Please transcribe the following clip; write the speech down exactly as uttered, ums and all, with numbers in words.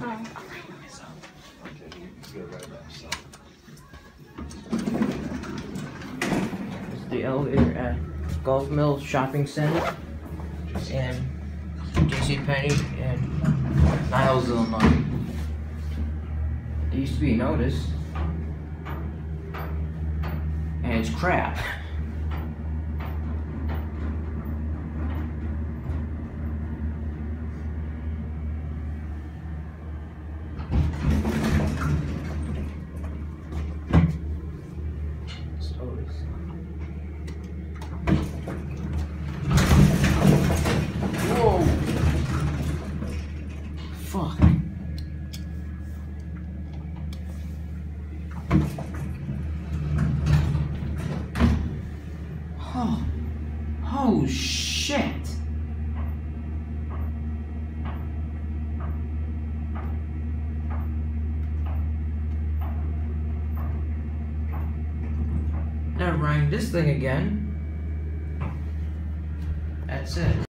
Oh. Okay, you go right back. So. It's the elevator at Gulf Mill Shopping Center and JCPenney and Niles, Illinois. It used to be noticed, and it's crap. Whoa! Fuck. Oh. Oh shit. Never mind this thing again. That's it.